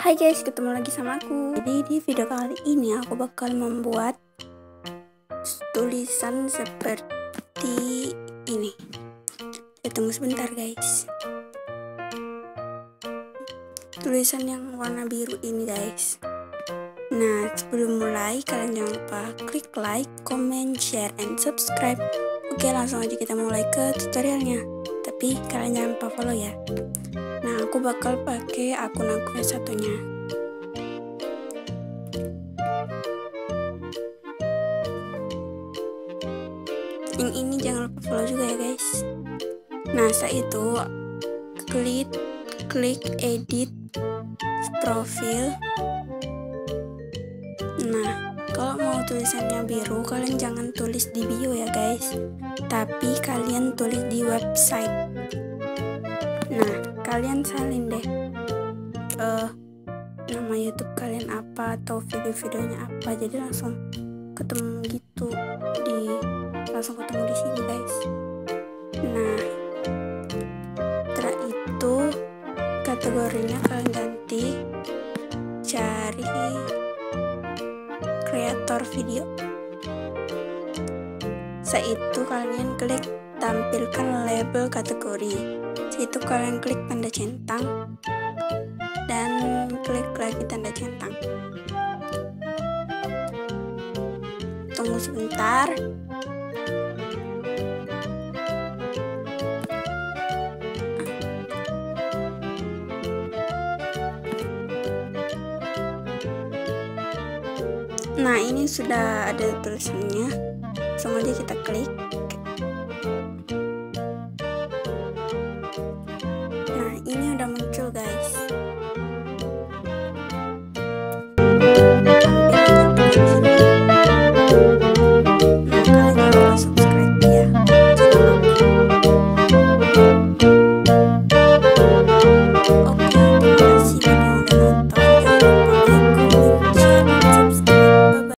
Hai guys, ketemu lagi sama aku. Jadi di video kali ini aku bakal membuat tulisan seperti ini. Tunggu sebentar guys. Tulisan yang warna biru ini guys. Nah, sebelum mulai kalian jangan lupa klik like, comment, share, and subscribe. Oke, langsung aja kita mulai ke tutorialnya. Tapi kalian jangan lupa follow ya. Nah, aku bakal pakai akun aku yang satunya. Yang ini jangan lupa follow juga ya guys. Nah, setelah itu klik edit profil. Nah, kalau mau tulisannya biru, kalian jangan tulis di bio ya guys, tapi kalian tulis di website. Nah, kalian salin deh nama YouTube kalian apa atau video-videonya apa, jadi langsung ketemu gitu langsung ketemu di sini guys. Nah, setelah itu kategorinya kalian ganti, cari kreator video. Setelah itu kalian klik tampilkan label kategori. Itu kalian klik tanda centang dan klik lagi tanda centang. Tunggu sebentar. Nah, ini sudah ada tulisannya. Langsung aja kita klik. Nah, ini udah muncul